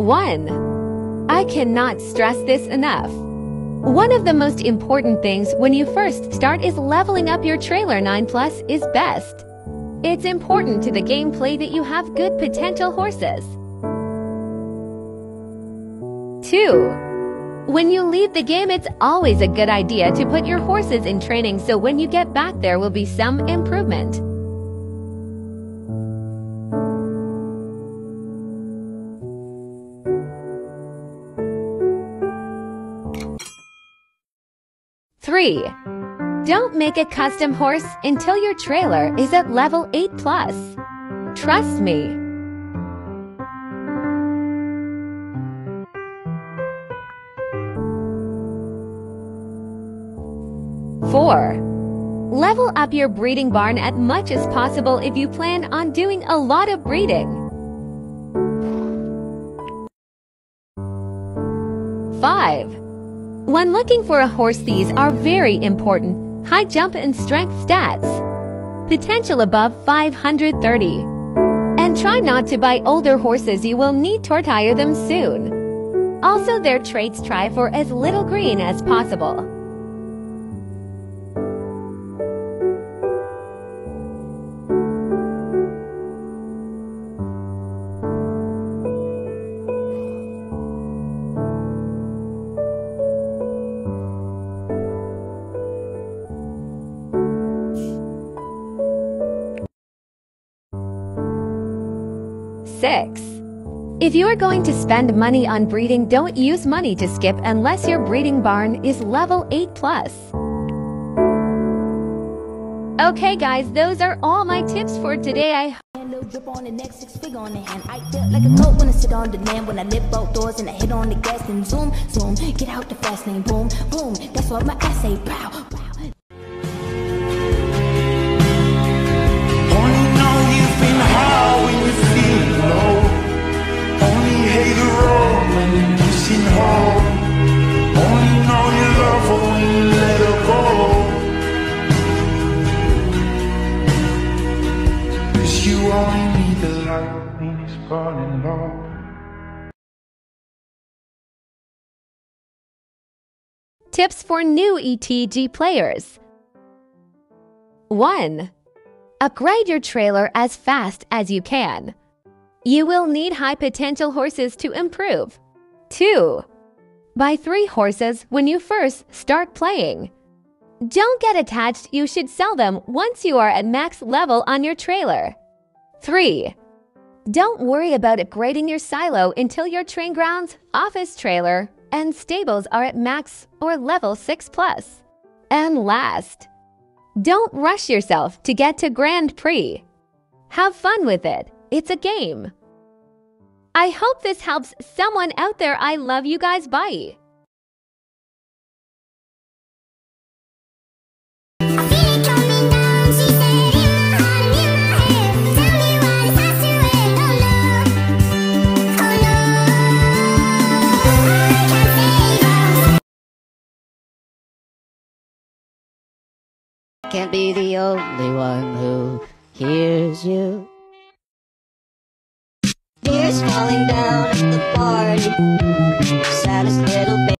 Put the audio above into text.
1. I cannot stress this enough. One of the most important things when you first start is leveling up your trailer. 9 plus is best. It's important to the gameplay that you have good potential horses. 2. When you leave the game, it's always a good idea to put your horses in training so when you get back there will be some improvement. 3. Don't make a custom horse until your trailer is at level 8 plus. Trust me. 4. Level up your breeding barn as much as possible if you plan on doing a lot of breeding. 5. When looking for a horse, these are very important: high jump and strength stats, potential above 530. And try not to buy older horses, you will need to retire them soon. Also, their traits, try for as little green as possible. 6. If you are going to spend money on breeding, don't use money to skip unless your breeding barn is level 8 plus. Okay guys, those are all my tips for today. I drip on the next 6 figure on the hand. I felt like a goat when I sit on the land. When I lift both doors and I hit on the gas and zoom, zoom. Get out the fast lane, boom, boom. That's what my ass say, pow, pow. Only know you've been high when you feel low. Only hate the road when you're missing home. Only know you love her when you let her go. 'Cause you only need the light when it's burning low. Tips for new ETG players. 1. Upgrade your trailer as fast as you can. You will need high potential horses to improve. 2. Buy 3 horses when you first start playing. Don't get attached, you should sell them once you are at max level on your trailer. 3. Don't worry about upgrading your silo until your train grounds, office trailer, and stables are at max or level 6 plus. And last, don't rush yourself to get to Grand Prix. Have fun with it. It's a game. I hope this helps someone out there. I love you guys. Bye. Can't be the only one who hears you. Tears falling down at the party, saddest little baby.